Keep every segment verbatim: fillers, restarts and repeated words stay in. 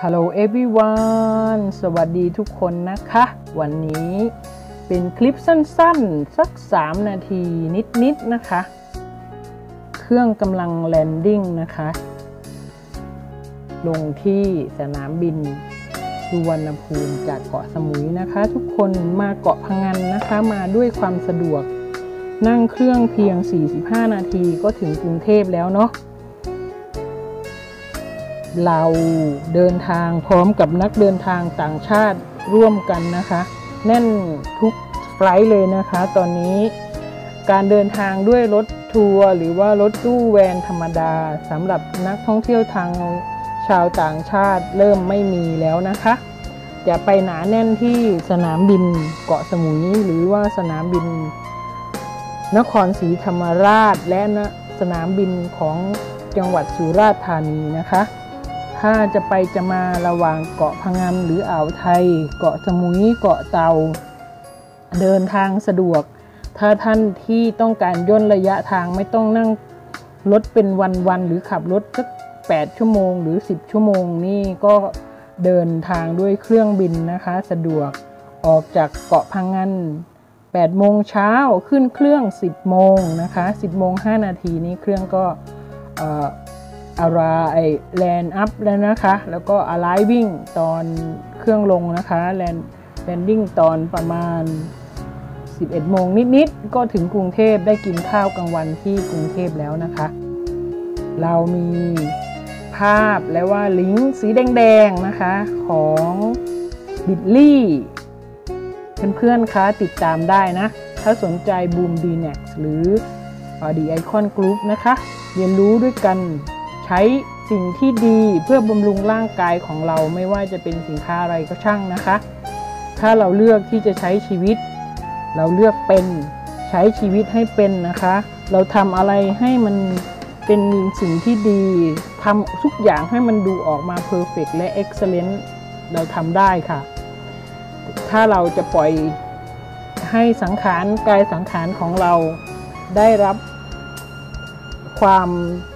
Hello everyone สวัสดีทุกคนนะคะวันนี้เป็นคลิปสั้นๆสักสามนาทีนิดๆนะคะเครื่องกำลังแลนดิ้งนะคะลงที่สนามบินสุวรรณภูมิจากเกาะสมุยนะคะทุกคนมาเกาะพะงันนะคะมาด้วยความสะดวกนั่งเครื่องเพียงสี่สิบห้านาทีก็ถึงกรุงเทพแล้วเนาะเราเดินทางพร้อมกับนักเดินทางต่างชาติร่วมกันนะคะแน่นทุกไฟลท์เลยนะคะตอนนี้การเดินทางด้วยรถทัวร์หรือว่ารถตู้แวนธรรมดาสำหรับนักท่องเที่ยวทางชาวต่างชาติเริ่มไม่มีแล้วนะคะจะไปหนาแน่นที่สนามบินเกาะสมุยหรือว่าสนามบินนครศรีธรรมราชและสนามบินของจังหวัดสุราษฎร์ธานีนะคะถ้าจะไปจะมาระหว่างเกาะพะงันหรืออ่าวไทยเกาะสมุยเกาะเต่าเดินทางสะดวกถ้าท่านที่ต้องการย่นระยะทางไม่ต้องนั่งรถเป็นวันๆหรือขับรถสักแปดชั่วโมงหรือสิบชั่วโมงนี่ก็เดินทางด้วยเครื่องบินนะคะสะดวกออกจากเกาะพะงันแปดโมงเช้าขึ้นเครื่องสิบโมงนะคะสิบโมงห้านาทีนี้เครื่องก็เอ่ออาราไอแลนด์อัพแล้วนะคะแล้วก็อาไลวิ่งตอนเครื่องลงนะคะแลนด์แลนดิ้งตอนประมาณสิบเอ็ดโมงนิดๆก็ถึงกรุงเทพได้กินข้าวกลางวันที่กรุงเทพแล้วนะคะเรามีภาพและว่าลิงก์สีแดงๆนะคะของบิตลี่เพื่อนๆคะติดตามได้นะถ้าสนใจบูมดีเน็กหรือดีไอคอนกรุ๊ปนะคะเรียนรู้ด้วยกันใช้สิ่งที่ดีเพื่อบำรุงร่างกายของเราไม่ว่าจะเป็นสินค้าอะไรก็ช่างนะคะถ้าเราเลือกที่จะใช้ชีวิตเราเลือกเป็นใช้ชีวิตให้เป็นนะคะเราทำอะไรให้มันเป็นสิ่งที่ดีทำทุกอย่างให้มันดูออกมาเพอร์เฟกต์และเอ็กซ์แลนต์เราทำได้ค่ะถ้าเราจะปล่อยให้สังขารกายสังขารของเราได้รับความ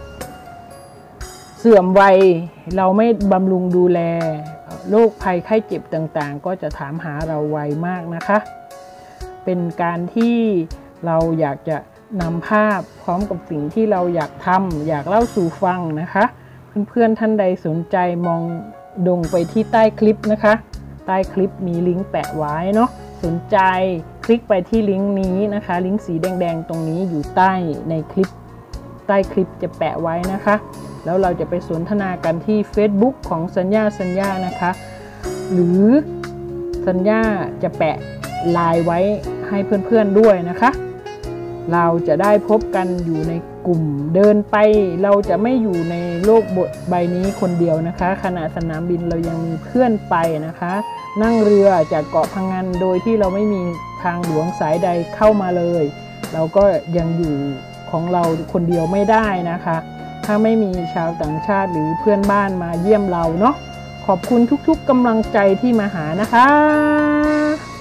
เสื่อมวัยเราไม่บำรุงดูแลโรคภัยไข้เจ็บต่างๆก็จะถามหาเราไวมากนะคะเป็นการที่เราอยากจะนำภาพพร้อมกับสิ่งที่เราอยากทำอยากเล่าสู่ฟังนะคะเพื่อนๆท่านใดสนใจมองดงไปที่ใต้คลิปนะคะใต้คลิปมีลิงก์แปะไว้เนาะสนใจคลิกไปที่ลิงก์นี้นะคะลิงก์สีแดงๆตรงนี้อยู่ใต้ในคลิปใต้คลิปจะแปะไว้นะคะแล้วเราจะไปสนทนากันที่ Facebook ของสัญญาสัญญานะคะหรือสัญญาจะแปะไลน์ไว้ให้เพื่อนๆด้วยนะคะเราจะได้พบกันอยู่ในกลุ่มเดินไปเราจะไม่อยู่ในโลกใบนี้คนเดียวนะคะขณะสนามบินเรายังมีเพื่อนไปนะคะนั่งเรือจากเกาะพะงันโดยที่เราไม่มีทางหลวงสายใดเข้ามาเลยเราก็ยังอยู่ของเราคนเดียวไม่ได้นะคะถ้าไม่มีชาวต่างชาติหรือเพื่อนบ้านมาเยี่ยมเราเนาะขอบคุณทุกๆกำลังใจที่มาหานะคะ